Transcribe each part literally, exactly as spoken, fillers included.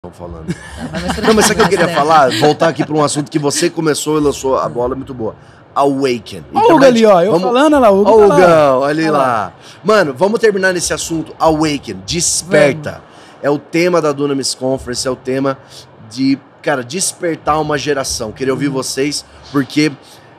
falando. Não, mas, não, mas sabe o que eu queria falar? Voltar aqui para um assunto que você começou e lançou a bola muito boa. Awaken. Olha o Hugo ali, ó. Eu vamos... falando, olha lá. Olha o Hugão, ali lá. lá. Mano, vamos terminar nesse assunto. Awaken. Desperta. Vamos. É o tema da Dunamis Conference, é o tema de, cara, despertar uma geração. Queria ouvir uhum. vocês, porque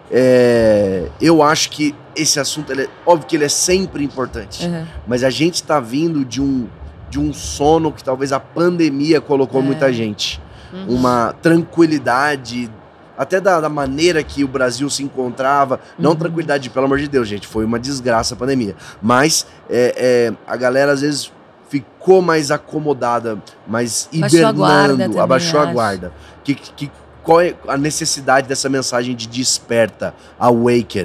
é, eu acho que esse assunto, ele é, óbvio que ele é sempre importante, uhum. mas a gente tá vindo de um, de um sono que talvez a pandemia colocou é. muita gente. Uhum. Uma tranquilidade, até da, da maneira que o Brasil se encontrava. Não uhum. tranquilidade, pelo amor de Deus, gente, foi uma desgraça a pandemia. Mas é, é, a galera às vezes ficou mais acomodada, mais hibernando, abaixou a guarda. Que, que, qual é a necessidade dessa mensagem de desperta, awaken?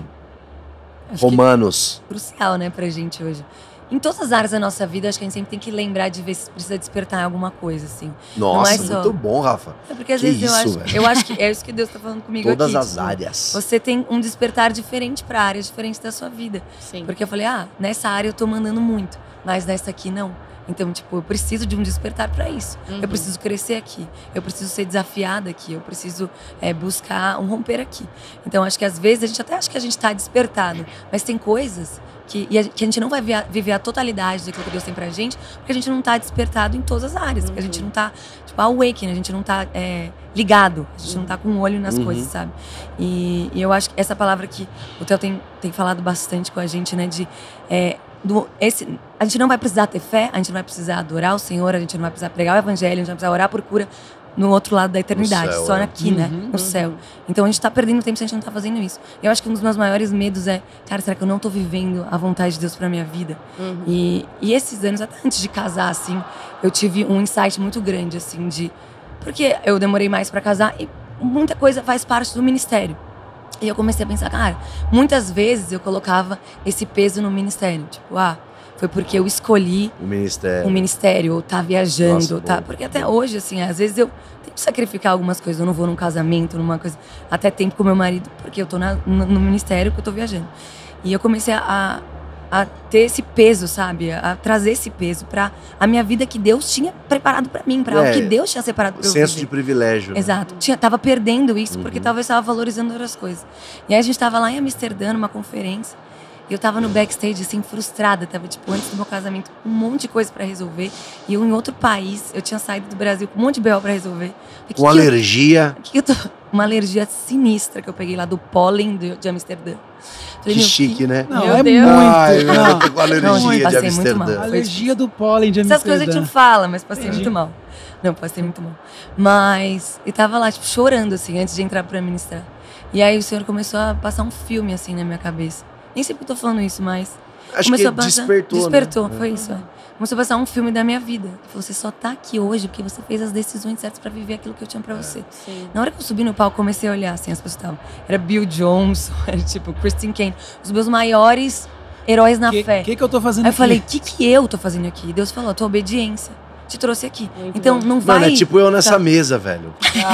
Acho Romanos. Que é crucial, né, pra gente hoje. Em todas as áreas da nossa vida, acho que a gente sempre tem que lembrar de ver se precisa despertar em alguma coisa, assim. Nossa, não é só... muito bom, Rafa. É porque às que vezes isso, eu acho, eu acho que é isso que Deus tá falando comigo todas aqui. Todas as tipo, áreas. Você tem um despertar diferente pra áreas diferentes da sua vida. Sim. Porque eu falei, ah, nessa área eu tô mandando muito, mas nessa aqui não. Então, tipo, eu preciso de um despertar pra isso. Uhum. Eu preciso crescer aqui. Eu preciso ser desafiada aqui. Eu preciso é, buscar um romper aqui. Então, acho que às vezes a gente até acha que a gente tá despertado, mas tem coisas que, e a, que a gente não vai via, viver a totalidade daquilo que Deus tem pra gente, porque a gente não tá despertado em todas as áreas. Uhum. Porque a gente não tá, tipo, awakening, a gente não tá é, ligado. A gente uhum. não tá com um olho nas uhum. coisas, sabe? E, e eu acho que essa palavra que o Theo tem, tem falado bastante com a gente, né, de... É, Do, esse, a gente não vai precisar ter fé, a gente não vai precisar adorar o Senhor, a gente não vai precisar pregar o evangelho, a gente não vai precisar orar por cura no outro lado da eternidade, céu, só é. aqui, uhum, né, no uhum. céu. Então a gente tá perdendo tempo se a gente não tá fazendo isso. Eu acho que um dos meus maiores medos é, cara, será que eu não tô vivendo a vontade de Deus pra minha vida? Uhum. E, e esses anos, até antes de casar, assim, eu tive um insight muito grande, assim, de... Porque eu demorei mais pra casar e muita coisa faz parte do ministério. E eu comecei a pensar, cara, muitas vezes eu colocava esse peso no ministério. Tipo, ah, foi porque eu escolhi o ministério, um ministério ou tá viajando, Nossa, ou tá... bom, Porque até bom. hoje, assim, às vezes eu tenho que sacrificar algumas coisas. Eu não vou num casamento, numa coisa... Até tempo com meu marido, porque eu tô na, no, no ministério que eu tô viajando. E eu comecei a... a ter esse peso, sabe? A trazer esse peso pra a minha vida que Deus tinha preparado pra mim, pra é, algo que Deus tinha separado pra eu viver. Senso de privilégio. Né? Exato. Tinha, tava perdendo isso, uhum. porque talvez tava valorizando outras coisas. E aí a gente tava lá em Amsterdã, numa conferência, e eu tava no backstage, assim, frustrada. Tava, tipo, antes do meu casamento, um monte de coisa pra resolver. E eu em outro país, eu tinha saído do Brasil com um monte de B O pra resolver. Com que alergia. Que eu, que eu tô, uma alergia sinistra que eu peguei lá do pólen de, de Amsterdã. Falei, que chique, que... né? Não, Meu é Deus. muito. Ai, não. Eu tô com alergia não, gente, de passei Amsterdã. muito mal. Alergia do pólen de Amsterdã. Essas coisas a gente não fala, mas passei Entendi. muito mal. Não, passei muito mal. Mas eu tava lá, tipo, chorando, assim, antes de entrar pra ministrar. E aí o Senhor começou a passar um filme, assim, na minha cabeça. Nem sei porque eu tô falando isso, mas... Acho começou que a passar... despertou, Despertou, né? foi isso, é. Começou a passar um filme da minha vida. Você só tá aqui hoje porque você fez as decisões certas pra viver aquilo que eu tinha pra você. Sim. Na hora que eu subi no palco, comecei a olhar, assim, as pessoas estavam... Era Bill Johnson, era tipo Christine Kane. Os meus maiores heróis na que, fé. O que, que eu tô fazendo Aí aqui? eu falei, o que que eu tô fazendo aqui? E Deus falou, a tua obediência te trouxe aqui. Muito então, bom. Não vai... Mano, é tipo eu nessa tá. mesa, velho.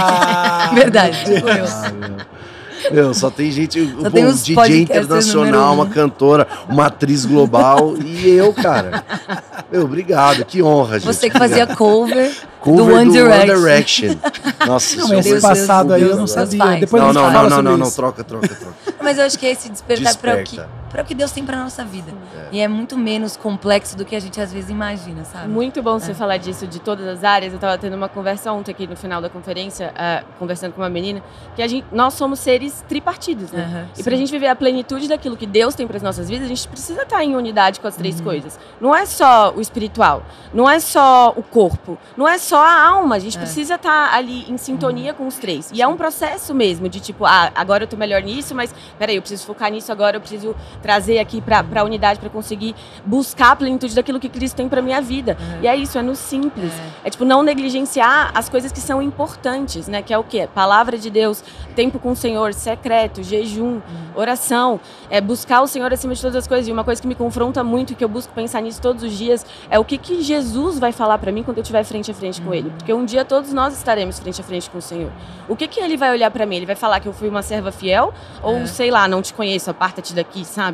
Ah, verdade, tipo eu. Ah, meu. Meu, só tem gente, só um tem D J internacional, uma cantora, uma atriz global e eu, cara. Meu, obrigado, que honra, gente. Você que fazia cover, cover do One do Direction. One Direction. Nossa, não, mas esse passado Deus, aí eu não sabia. Depois não, a gente não, fala não, não, não, não, isso. troca, troca, troca. Mas eu acho que é esse despertar para o que, para o que Deus tem pra nossa vida. É. E é muito menos complexo do que a gente às vezes imagina, sabe? Muito bom é. você falar disso, de todas as áreas. Eu tava tendo uma conversa ontem aqui no final da conferência, uh, conversando com uma menina, que a gente, nós somos seres tripartidos, né? Uhum, e pra gente viver a plenitude daquilo que Deus tem para as nossas vidas, a gente precisa estar em unidade com as três uhum. coisas. Não é só o espiritual, não é só o corpo, não é só a alma. A gente é. precisa estar ali em sintonia uhum. com os três. E é um processo mesmo de tipo, ah, agora eu tô melhor nisso, mas peraí, eu preciso focar nisso agora, eu preciso trazer aqui pra, pra unidade pra conseguir buscar a plenitude daquilo que Cristo tem pra minha vida. Uhum. E é isso, é no simples. É. é tipo, não negligenciar as coisas que são importantes, né? Que é o quê? Palavra de Deus, tempo com o Senhor, secreto, jejum, uhum. oração, é buscar o Senhor acima de todas as coisas. E uma coisa que me confronta muito e que eu busco pensar nisso todos os dias é o que, que Jesus vai falar pra mim quando eu estiver frente a frente uhum. com Ele. Porque um dia todos nós estaremos frente a frente com o Senhor. O que, que Ele vai olhar pra mim? Ele vai falar que eu fui uma serva fiel? Ou, é. sei lá, não te conheço, aparta-te daqui, sabe? Sim.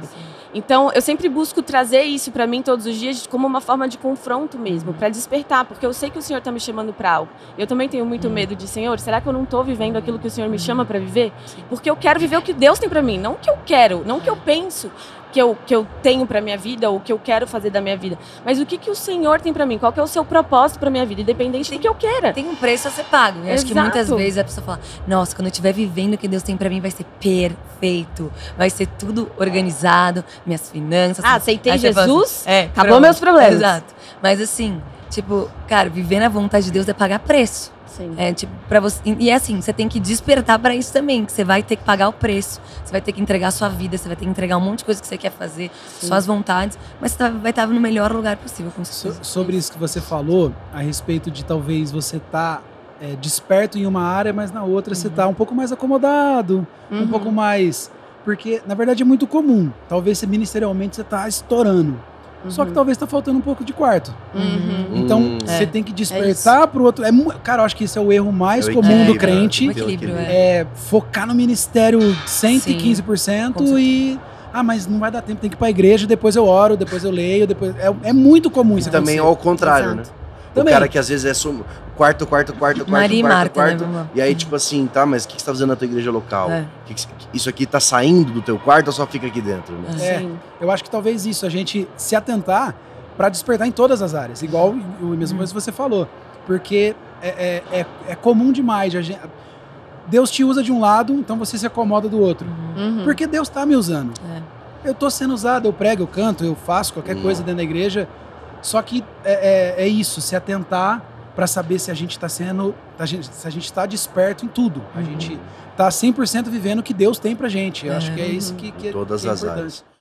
Então, eu sempre busco trazer isso pra mim todos os dias como uma forma de confronto mesmo, pra despertar, porque eu sei que o Senhor tá me chamando pra algo. Eu também tenho muito Uhum. medo de, Senhor, será que eu não tô vivendo aquilo que o Senhor me chama pra viver? Porque eu quero viver o que Deus tem pra mim, não o que eu quero, não o que eu penso que eu, que eu tenho pra minha vida ou o que eu quero fazer da minha vida, mas o que, que o Senhor tem pra mim, qual que é o seu propósito pra minha vida, independente do que eu queira. Tem um preço a ser pago. Eu acho que Exato. muitas vezes a pessoa fala, nossa, quando eu estiver vivendo o que Deus tem pra mim, vai ser perfeito. Vai ser tudo organizado, minhas finanças. Ah, aceitei Aí você fala Jesus, assim, é, acabou pronto. meus problemas. Exato. Mas assim, tipo, cara, viver na vontade de Deus é pagar preço. Sim. É, tipo, pra você, e é assim, você tem que despertar pra isso também, que você vai ter que pagar o preço, você vai ter que entregar a sua vida, você vai ter que entregar um monte de coisa que você quer fazer, Sim. suas vontades, mas você tá- vai estar no melhor lugar possível, com So- certeza. sobre isso que você falou, a respeito de talvez você estar é, desperto em uma área, mas na outra você tá um pouco mais acomodado, um Uhum. pouco mais... Porque, na verdade, é muito comum. Talvez você, ministerialmente você tá estourando. Só que Uhum. talvez tá faltando um pouco de quarto. Uhum. Então, Hum. você É. tem que É despertar pro outro... É, mu- cara, eu acho que esse é o erro mais É o comum equilíbrio, do crente. O equilíbrio, é. É focar no ministério cento e quinze por cento com certeza. e... Ah, mas não vai dar tempo, tem que ir pra igreja, depois eu oro, depois eu leio, depois... É, é muito comum E isso também acontecer. ao contrário, Exato. né? Também. O cara que às vezes é sum... quarto, quarto, quarto, quarto, Maria e quarto, Marta, quarto. né, meu irmão? E aí, tipo assim, tá, mas o que que você tá fazendo na tua igreja local? É. Que que- isso aqui tá saindo do teu quarto ou só fica aqui dentro? Né? É. Sim. Eu acho que talvez isso, a gente se atentar para despertar em todas as áreas, igual o mesmo coisa que você falou. Porque é, é, é, é comum demais. A gente, Deus te usa de um lado, então você se acomoda do outro. Uhum. Porque Deus tá me usando. É. Eu tô sendo usado, eu prego, eu canto, eu faço qualquer Hum. coisa dentro da igreja. Só que é, é, é isso, se atentar para saber se a gente tá sendo. a gente- se a gente tá desperto em tudo. A gente tá cem por cento vivendo o que Deus tem pra gente. Eu acho que é isso que, que, Em todas que é as importante. áreas.